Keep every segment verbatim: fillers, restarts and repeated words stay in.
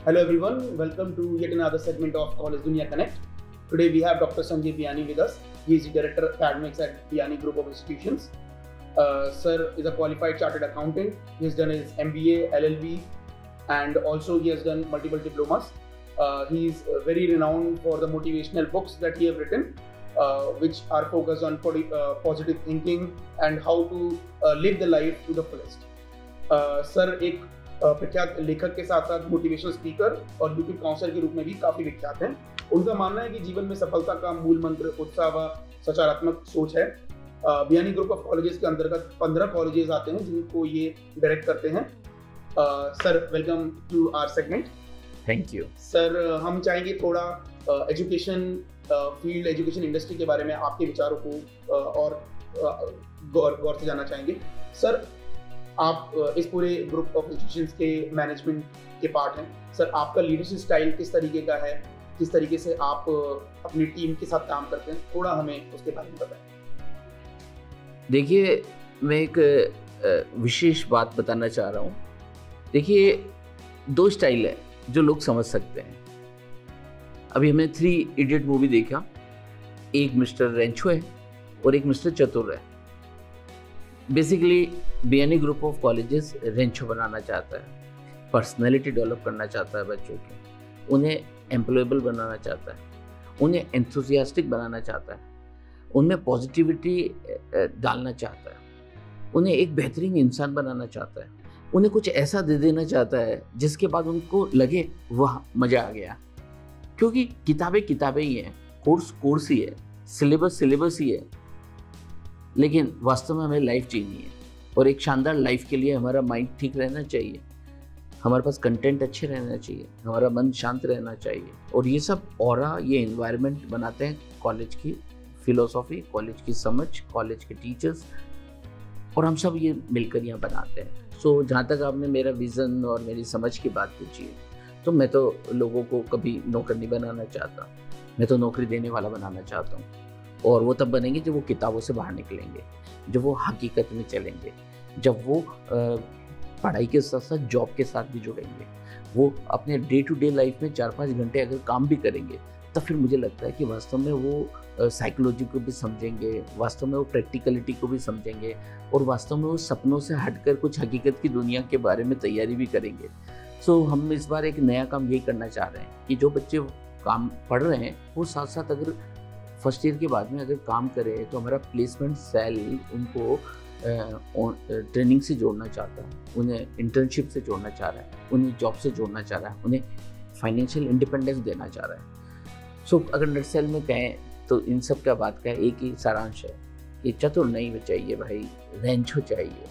Hello everyone, welcome to yet another segment of College Dunia Connect. Today we have Doctor Sanjay Biyani with us. He is the Director of Academics at Biyani Group of Institutions. Uh, sir is a qualified chartered accountant. He has done his M B A, L L B, and also he has done multiple diplomas. Uh, he is uh, very renowned for the motivational books that he have written, uh, which are focused on uh, positive thinking and how to uh, live the life to the fullest. Uh, sir एक प्रख्यात लेखक के साथ साथ motivational speaker और YouTube counsellor के रूप में भी काफी विख्यात हैं। उनका मानना है कि जीवन में सफलता का मूल मंत्र उत्साह व सकारात्मक सोच है। बियानी ग्रुप ऑफ कॉलेजेस के अंतर्गत पंद्रह कॉलेजेस आते हैं जिनको ये डायरेक्ट करते हैं। Sir welcome to our segment. Thank you sir. हम चाहेंगे थोड़ा एजुकेशन फील्ड, एजुकेशन इंडस्ट्री के बारे में आपके विचारों को uh, और uh, गौर गौर से जानना चाहेंगे। सर आप इस पूरे ग्रुप ऑफ इंस्टीट्यूशंस के मैनेजमेंट के पार्ट हैं। सर आपका लीडरशिप स्टाइल किस तरीके का है, किस तरीके से आप अपनी टीम के साथ काम करते हैं, थोड़ा हमें उसके बारे में बताएं। देखिए, मैं एक विशेष बात बताना चाह रहा हूँ। देखिए, दो स्टाइल है जो लोग समझ सकते हैं। अभी हमने थ्री इडियट मूवी देखा, एक मिस्टर रेंचो है और एक मिस्टर चतुर है। Basically Biyani group of colleges Rancho बनाना चाहता है, पर्सनैलिटी डेवलप करना चाहता है बच्चों की, उन्हें एम्प्लॉयबल बनाना चाहता है, उन्हें एंथुसियास्टिक बनाना चाहता है, उनमें पॉजिटिविटी डालना चाहता है, उन्हें एक बेहतरीन इंसान बनाना चाहता है, उन्हें कुछ ऐसा दे देना चाहता है जिसके बाद उनको लगे वाह मज़ा आ गया। क्योंकि किताबें किताबें ही हैं, कोर्स कोर्स ही है, सिलेबस सिलेबस ही है, लेकिन वास्तव में हमें लाइफ जीनी है और एक शानदार लाइफ के लिए हमारा माइंड ठीक रहना चाहिए, हमारे पास कंटेंट अच्छे रहना चाहिए, हमारा मन शांत रहना चाहिए। और ये सब ऑरा, ये एनवायरनमेंट बनाते हैं कॉलेज की फिलोसॉफी, कॉलेज की समझ, कॉलेज के टीचर्स, और हम सब ये मिलकर यहाँ बनाते हैं। सो so, जहाँ तक आपने मेरा विज़न और मेरी समझ की बात पूछी है, तो मैं तो लोगों को कभी नौकर नहीं बनाना चाहता, मैं तो नौकरी देने वाला बनाना चाहता हूँ। और वो तब बनेंगे जब वो किताबों से बाहर निकलेंगे, जब वो हकीकत में चलेंगे, जब वो पढ़ाई के साथ साथ जॉब के साथ भी जुड़ेंगे, वो अपने डे टू डे लाइफ में चार पाँच घंटे अगर काम भी करेंगे, तब फिर मुझे लगता है कि वास्तव में वो साइकोलॉजी को भी समझेंगे, वास्तव में वो प्रैक्टिकलिटी को भी समझेंगे, और वास्तव में वो सपनों से हटकर कुछ हकीकत की दुनिया के बारे में तैयारी भी करेंगे। सो so, हम इस बार एक नया काम यही करना चाह रहे हैं कि जो बच्चे काम पढ़ रहे हैं वो साथ साथ अगर फर्स्ट ईयर के बाद में अगर काम करें तो हमारा प्लेसमेंट सेल उनको ट्रेनिंग से जोड़ना चाहता है, उन्हें इंटर्नशिप से जोड़ना चाह रहा है, उन्हें जॉब से जोड़ना चाह रहा है, उन्हें फाइनेंशियल इंडिपेंडेंस देना चाह रहा है। सो so, अगर नटसेल में कहें तो इन सब का बात का एक ही सारांश है कि चतुर नहीं चाहिए भाई, रेंचो चाहिए।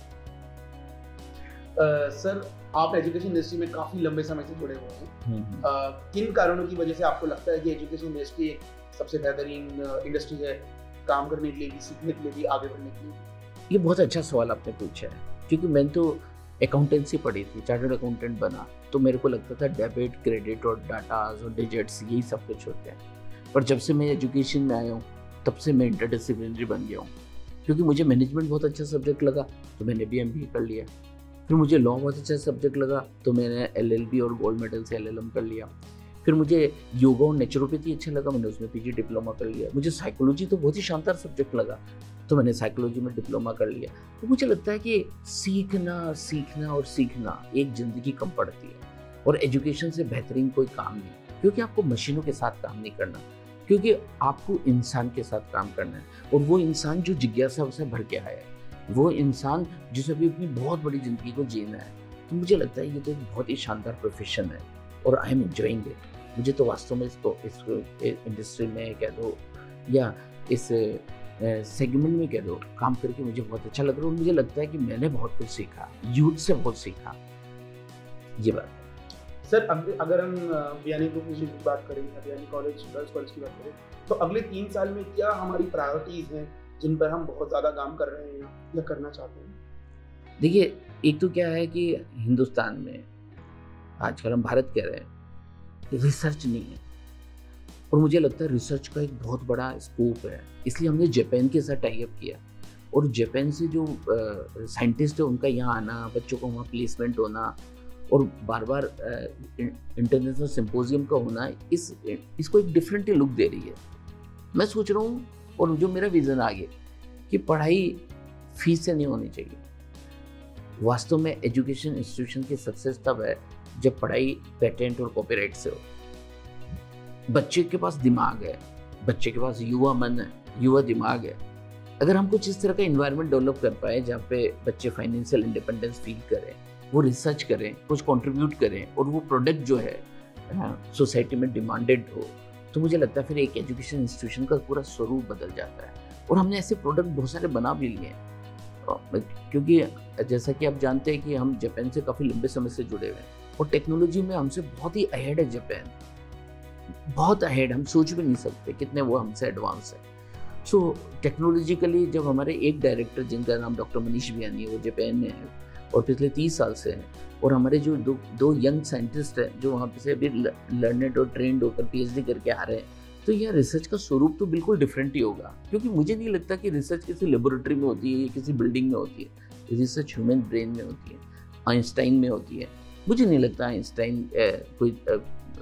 सर uh, आप एजुकेशन इंडस्ट्री में काफ़ी लंबे समय से जुड़े हुए हैं। uh, किन कारणों की वजह से आपको लगता है कि एजुकेशन इंडस्ट्री एक सबसे बेहतरीन इंडस्ट्री है काम करने के लिए भी, सीखने के लिए भी, आगे बढ़ने के लिए? ये बहुत अच्छा सवाल आपने पूछा है, क्योंकि मैंने तो अकाउंटेंसी पढ़ी थी, चार्टर्ड अकाउंटेंट बना, तो मेरे को लगता था डेबिट, क्रेडिट और डाटाज और डिजिट्स यही सब कुछ होते हैं। पर जब से मैं एजुकेशन में आया हूँ तब से मैं इंटरडिसिप्लिनरी बन गया हूँ, क्योंकि मुझे मैनेजमेंट बहुत अच्छा सब्जेक्ट लगा तो मैंने भी एम बी ए कर लिया, फिर मुझे लॉ बहुत अच्छा सब्जेक्ट लगा तो मैंने एल एल बी और गोल्ड मेडल से एल एल एम कर लिया, फिर मुझे योगा और नेचुरोपैथी अच्छा लगा, मैंने उसमें पीजी डिप्लोमा कर लिया, मुझे साइकोलॉजी तो बहुत ही शानदार सब्जेक्ट लगा तो मैंने साइकोलॉजी में डिप्लोमा कर लिया। तो मुझे लगता है कि सीखना सीखना और सीखना एक ज़िंदगी कम पड़ती है, और एजुकेशन से बेहतरीन कोई काम नहीं, क्योंकि आपको मशीनों के साथ काम नहीं करना, क्योंकि आपको इंसान के साथ काम करना है, और वो इंसान जो जिज्ञासा से भर के आया है, वो इंसान जिसे भी अपनी बहुत बड़ी ज़िंदगी को जीना है। तो मुझे लगता है ये तो एक बहुत ही शानदार प्रोफेशन है और आई एम एंजॉइंग इट। मुझे तो वास्तव में इसको इस इंडस्ट्री में कह दो या इस सेगमेंट में कह दो, काम करके मुझे बहुत अच्छा लग रहा है, और मुझे लगता है कि मैंने बहुत कुछ सीखा, यूथ से बहुत सीखा, ये बात है। सर अगर हम बियानी ग्रुप की बात करें या बियानी कॉलेज गर्ल्स कॉलेज की बात करें तो अगले तीन साल में क्या हमारी प्रायोरिटीज़ हैं जिन पर हम बहुत ज़्यादा काम कर रहे हैं या करना चाहते हैं? देखिए, एक तो क्या है कि हिंदुस्तान में आजकल हम भारत कह रहे हैं रिसर्च नहीं है, और मुझे लगता है रिसर्च का एक बहुत बड़ा स्कोप है, इसलिए हमने जापान के साथ टाई अप किया, और जापान से जो साइंटिस्ट है उनका यहाँ आना, बच्चों को वहाँ प्लेसमेंट होना, और बार बार इंटरनेशनल सिंपोजियम का होना इस इसको एक डिफरेंट लुक दे रही है। मैं सोच रहा हूँ, और जो मेरा विज़न आगे कि पढ़ाई फीस से नहीं होनी चाहिए। वास्तव में एजुकेशन इंस्टीट्यूशन की सक्सेस तब है जब पढ़ाई पेटेंट और कॉपीराइट से हो। बच्चे के पास दिमाग है, बच्चे के पास युवा मन है, युवा दिमाग है। अगर हम कुछ इस तरह का इन्वायरमेंट डेवलप कर पाए जहाँ पे बच्चे फाइनेंशियल इंडिपेंडेंस फील करें, वो रिसर्च करें, कुछ कंट्रीब्यूट करें और वो प्रोडक्ट जो है सोसाइटी में डिमांडेड हो, तो मुझे लगता है फिर एक एजुकेशन इंस्टीट्यूशन का पूरा स्वरूप बदल जाता है। और हमने ऐसे प्रोडक्ट बहुत सारे बना भी लिए हैं, क्योंकि जैसा कि आप जानते हैं कि हम जापान से काफ़ी लंबे समय से जुड़े हुए हैं और टेक्नोलॉजी में हमसे बहुत ही अहेड है जापान, बहुत अहेड। हम सोच भी नहीं सकते कितने वो हमसे एडवांस है। सो so, टेक्नोलॉजिकली जब हमारे एक डायरेक्टर जिनका नाम डॉक्टर मनीष बियानी है, वो जापान में है और पिछले तीस साल से हैं, और हमारे जो दो दो यंग साइंटिस्ट हैं जो वहाँ पे से अभी लर्नेड और ट्रेंड होकर पीएचडी करके आ रहे हैं, तो यह रिसर्च का स्वरूप तो बिल्कुल डिफरेंट ही होगा। क्योंकि मुझे नहीं लगता कि रिसर्च किसी लेबोरेटरी में होती है या किसी बिल्डिंग में होती है। रिसर्च ह्यूमन ब्रेन में होती है, आइंस्टाइन में होती है। मुझे नहीं लगता आइंस्टाइन कोई आ,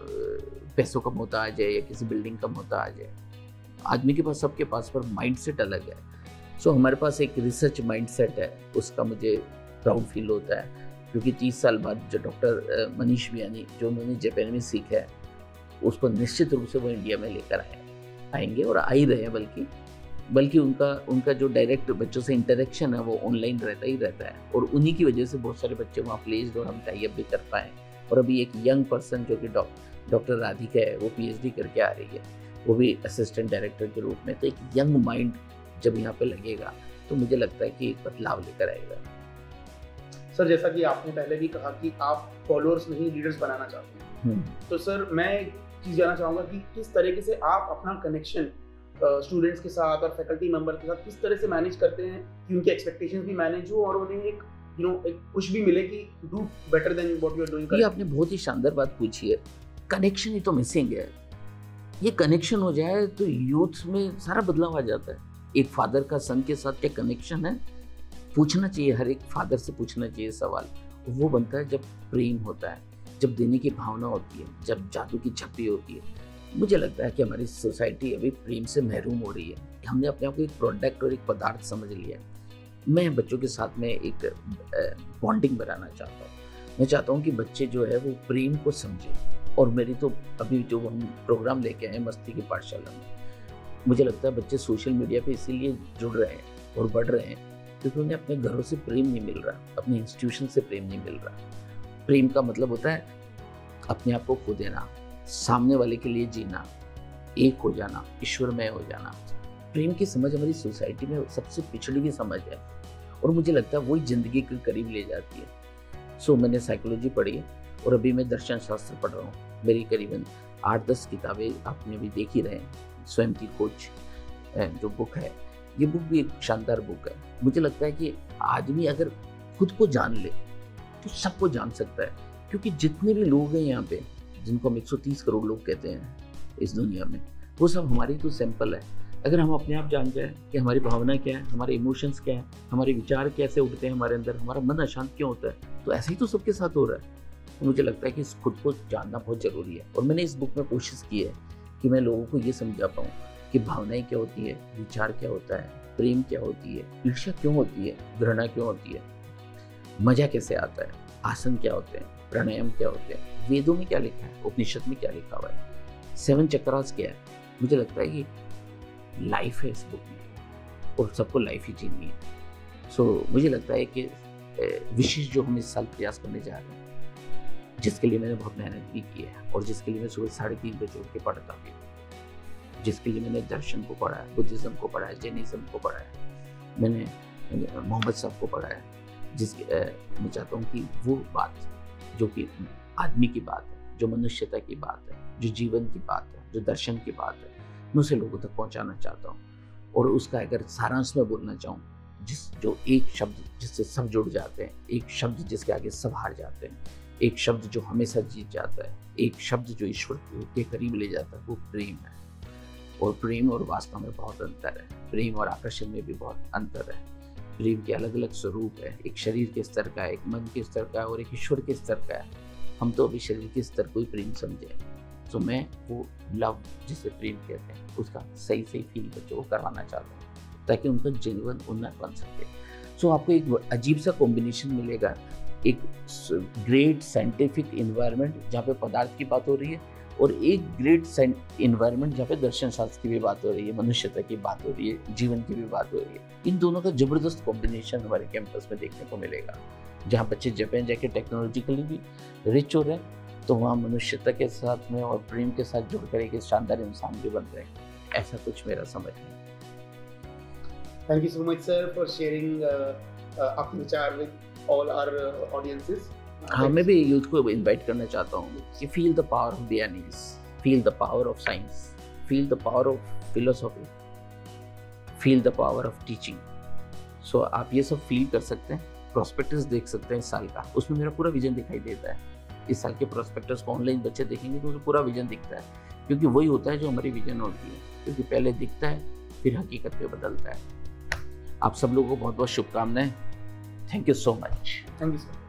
पैसों का मोहताज है या किसी बिल्डिंग का मोहताज है। आदमी के पास, सबके पास पर माइंडसेट अलग है। सो so, हमारे पास एक रिसर्च माइंडसेट है, उसका मुझे प्राउड फील होता है। क्योंकि तीस साल बाद जो डॉक्टर मनीष बियानी जो उन्होंने जापान में सीखा है, उसको निश्चित रूप से वो इंडिया में लेकर आए आएंगे और आ ही रहे हैं। बल्कि बल्कि उनका उनका जो डायरेक्ट बच्चों से इंटरेक्शन है वो ऑनलाइन रहता ही रहता है, और उन्हीं की वजह से बहुत सारे बच्चे वहाँ प्लेस्ड और हम टाई अप भी कर पाए। और अभी एक यंग पर्सन जो कि डॉक्टर राधिका है, वो पीएचडी करके आ रही है, वो भी असिस्टेंट डायरेक्टर के रूप में। तो एक यंग माइंड जब यहाँ पे लगेगा तो मुझे लगता है कि एक बदलाव लेकर आएगा। सर, जैसा कि आपने पहले भी कहा कि आप फॉलोअर्स नहीं लीडर्स बनाना चाहते हैं, तो सर मैं एक चीज़ जानना चाहूँगा कि किस तरीके से आप अपना कनेक्शन स्टूडेंट्स के साथ और फैकल्टी मेंबर के साथ किस तरह से मैनेज करते हैं कि उनके एक्सपेक्टेशंस भी मैनेज हो और उन्हें एक यू नो एक पुश भी मिले कि do better than what you are doing. ये आपने बहुत ही शानदार बात पूछी है। कनेक्शन ही तो मिसिंग है। ये कनेक्शन हो जाए तो यूथ में सारा बदलाव आ जाता है। एक फादर का सन के साथ क्या कनेक्शन है, पूछना चाहिए, हर एक फादर से पूछना चाहिए सवाल। वो बनता है जब प्रेम होता है, जब देने की भावना होती है, जब जादू की झप्पी होती है। मुझे लगता है कि हमारी सोसाइटी अभी प्रेम से महरूम हो रही है। हमने अपने आप को एक प्रोडक्ट और एक पदार्थ समझ लिया है। मैं बच्चों के साथ में एक बॉन्डिंग बनाना चाहता हूँ। मैं चाहता हूँ कि बच्चे जो है वो प्रेम को समझें। और मेरी तो अभी जो हम प्रोग्राम लेके आए मस्ती की पाठशाला में, मुझे लगता है बच्चे सोशल मीडिया पे इसीलिए जुड़ रहे हैं और बढ़ रहे हैं क्योंकि उन्हें अपने घरों से प्रेम नहीं मिल रहा, अपने इंस्टीट्यूशन से प्रेम नहीं मिल रहा। प्रेम का मतलब होता है अपने आप को खो देना, सामने वाले के लिए जीना, एक हो जाना, ईश्वरमय हो जाना। प्रेम की समझ हमारी सोसाइटी में सबसे पिछड़ी हुई समझ है और मुझे लगता है वही जिंदगी के करीब ले जाती है। सो मैंने साइकोलॉजी पढ़ी है और अभी मैं दर्शन शास्त्र पढ़ रहा हूँ। मेरी करीबन आठ दस किताबें आपने भी देख ही रहे हैं। स्वयं की खोज जो बुक है, ये बुक भी एक शानदार बुक है। मुझे लगता है कि आदमी अगर खुद को जान ले तो सबको जान सकता है, क्योंकि जितने भी लोग हैं यहाँ पे, जिनको हम एक सौ तीस करोड़ लोग कहते हैं इस दुनिया में, वो सब हमारी तो सैंपल है। अगर हम अपने आप जान जाए कि हमारी भावना क्या है, हमारे इमोशंस क्या है, हमारे विचार कैसे उठते हैं हमारे अंदर, हमारा मन अशांत क्यों होता है, तो ऐसा ही तो सबके साथ हो रहा है। तो मुझे लगता है कि खुद को जानना बहुत ज़रूरी है। और मैंने इस बुक में कोशिश की है कि मैं लोगों को ये समझा पाऊँ कि भावनाएं क्या होती है, विचार क्या होता है, प्रेम क्या होती है, ईर्ष्या क्यों होती है, घृणा क्यों होती है, मजा कैसे आता है, आसन क्या होते हैं, प्राणायाम क्या होते हैं, वेदों में क्या लिखा है, उपनिषद में क्या लिखा हुआ है, सेवन चक्रास क्या है। मुझे लगता है कि लाइफ है इस बुक में और सबको लाइफ ही जीनी है। सो so, मुझे लगता है कि विशेष जो हम इस साल प्रयास करने जा रहे हैं, जिसके लिए मैंने बहुत मेहनत भी की है और जिसके लिए मैं सुबह साढ़े तीन बजे उठ के पढ़ता भी हूँ, जिसके लिए मैंने दर्शन को पढ़ा है, बुद्धिज्म को पढ़ा है, जैनिज्म को पढ़ा है, मैंने मोहम्मद साहब को पढ़ा है, जिसके मैं चाहता हूँ कि वो बात जो कि आदमी की बात है, जो मनुष्यता की बात है, जो जीवन की बात है, जो दर्शन की बात है, मैं उसे लोगों तक पहुँचाना चाहता हूँ। और उसका अगर सारांश में बोलना चाहूँ, जिस जो एक शब्द जिससे सब जुड़ जाते हैं, एक शब्द जिसके आगे सब हार जाते हैं, एक शब्द जो हमेशा जीत जाता है, एक शब्द जो ईश्वर के करीब ले जाता है, वो प्रेम है। और प्रेम और वास्तव में बहुत अंतर है, प्रेम और आकर्षण में भी बहुत अंतर है। प्रेम के अलग अलग स्वरूप है, एक शरीर के स्तर का, एक मन के स्तर का और एक ईश्वर के स्तर का है। हम तो अभी शरीर के स्तर को ही प्रेम समझे, तो मैं वो लव जिसे प्रेम कहते हैं उसका सही सही फील बच्चों को करवाना चाहता हूँ ताकि उनका जीवन उन्नत बन सके। सो आपको एक अजीब सा कॉम्बिनेशन मिलेगा, एक ग्रेट साइंटिफिक इन्वायरमेंट जहाँ पे पदार्थ की बात हो रही है और एक ग्रेट इन्वायरमेंट जहाँ पे दर्शन शास्त्र की भी बात हो रही है, मनुष्यता की बात हो रही है, जीवन की भी बात हो रही है। इन दोनों का जबरदस्त कॉम्बिनेशन हमारे कैंपस में देखने को मिलेगा, जहाँ बच्चे जापान जाके टेक्नोलॉजिकली भी रिच हो रहे हैं, तो वहाँ मनुष्यता के साथ में और प्रेम के साथ जुड़कर एक शानदार इंसान भी बन रहे हैं। ऐसा कुछ मेरा समझ है। Thank you so much sir for sharing अपने विचार विद ऑल आवर ऑडियंसेस। हाँ, मैं भी यूथ को इनवाइट करना चाहता हूँ कि feel the power of Biyani's, feel the power of science, feel the power of philosophy, feel the power of teaching. So आप ये सब फील कर सकते हैं। प्रोस्पेक्टस देख सकते हैं इस साल का, उसमें मेरा पूरा विजन दिखाई देता है। इस साल के प्रोस्पेक्टस को ऑनलाइन बच्चे देखेंगे तो उसमें पूरा विजन दिखता है, क्योंकि वही होता है जो हमारी विजन होती है, क्योंकि पहले दिखता है फिर हकीकत पे बदलता है। आप सब लोगों को बहुत बहुत शुभकामनाएं। Thank you so much. Thank you sir.